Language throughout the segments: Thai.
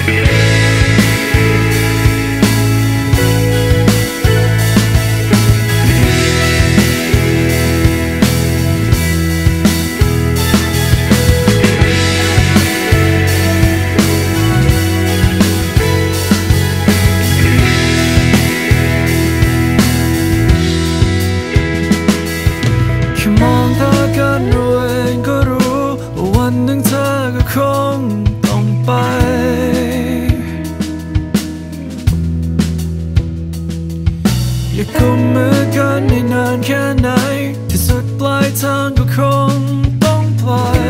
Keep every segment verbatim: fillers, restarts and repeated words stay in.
คงต้องไปอยากกุมมือกันให้นานแค่ไหนที่สุดปลายทางก็คงต้องปล่อย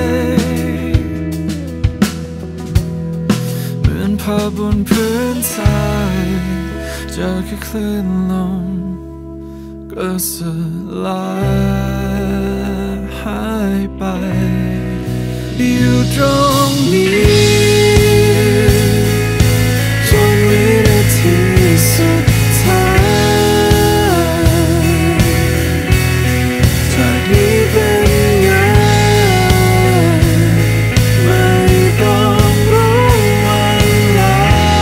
เหมือนภาพบนพื้นทรายเจอแค่คลื่นลมก็สลายหายไปอยู่ตรงนี้จนวินาทีสุดท้ายจากนี้เป็นไงไม่ต้องรู้วันลา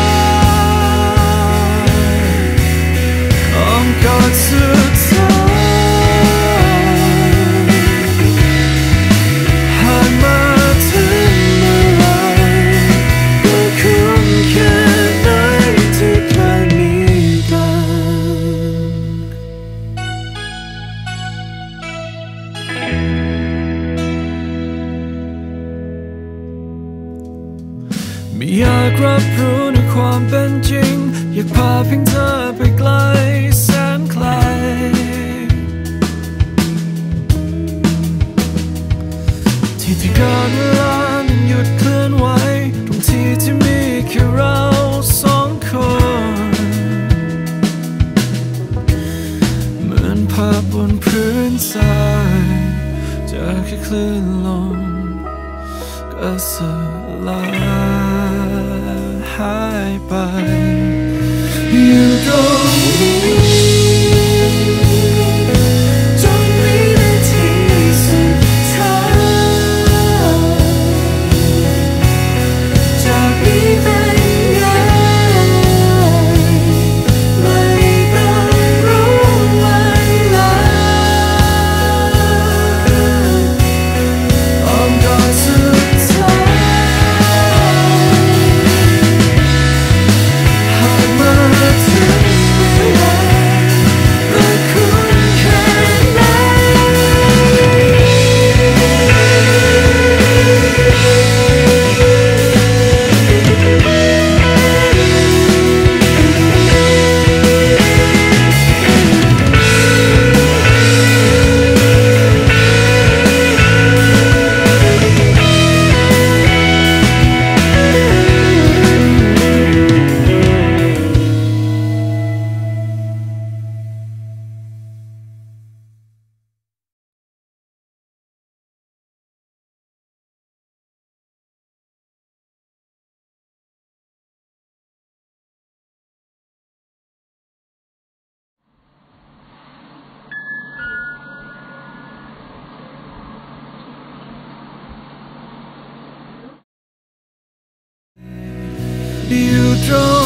อ้อมกอดสุดท้ายไม่อยากรับรู้ในความเป็นจริงอยากพาเพียงเธอไปไกลแสนไกลที่ที่การเวลานั้นหยุดเคลื่อนไหวตรงที่ที่มีแค่เราสองคนเหมือนภาพบนพื้นทรายเจอแค่คลื่นลมก็สลายหายไปอยู่ตรงนี้จนวินาทีสุดท้ายจากนี้เป็นไงไม่ต้องรู้วันลาอ้อมกอดสุดอยู่ตรง